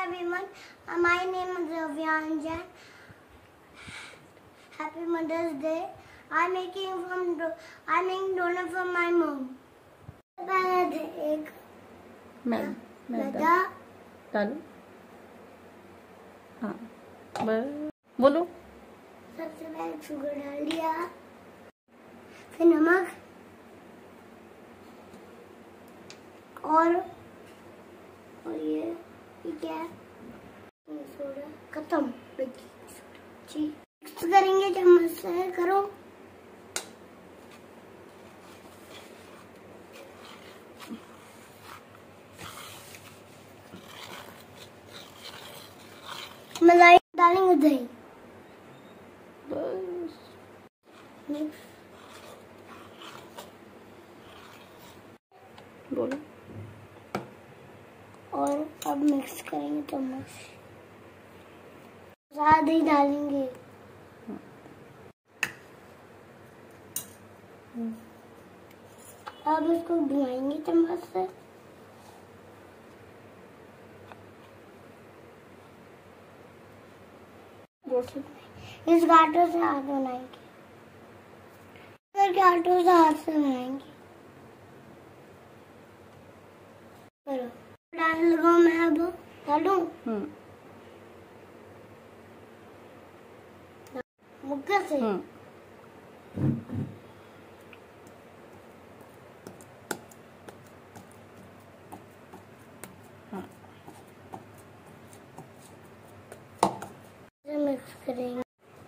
everyone. My name is Ravyanjan. Happy Mother's Day. I'm making donut for my mom. पहले एक मैदा डालो। हाँ बोलो। सबसे पहले शुगर डाल दिया, फिर नमक और ये क्या सोडा खत्म। मिक्स करेंगे चम्मच से। करो। मलाई डालेंगे, दही बस। बोलो। और अब मिक्स करेंगे चम्मच। ज्यादा ही डालेंगे। अब इसको घुमाएंगे चम्मच से। इस गांठों से हाथ बनाएंगे, गांठों से हाथ से बनाएंगे। करो। डाल लगाओ। मैं अब डालूं मुक्के से। मिक्स करेंगे।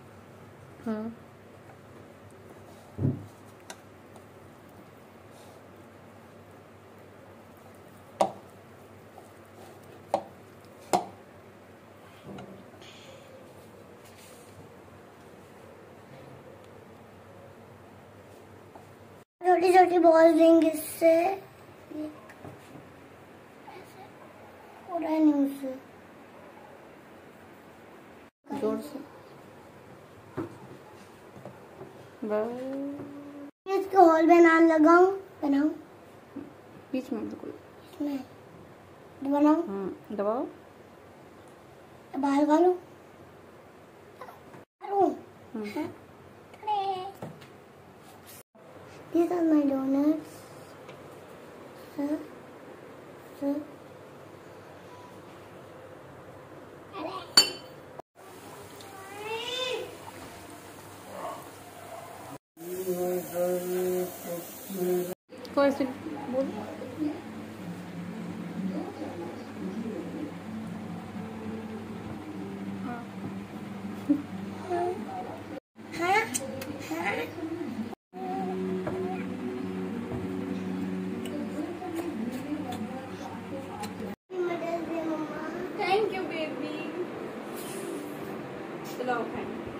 छोटी छोटी बॉल देंगे इससे, पूरा नहीं से जोर से। इसके होल बनाऊं बीच में बिल्कुल इसमें बनाऊं। दबाओ। बाहर डालो। These are my donuts. कोई से बोल। Thank you, baby. चलो।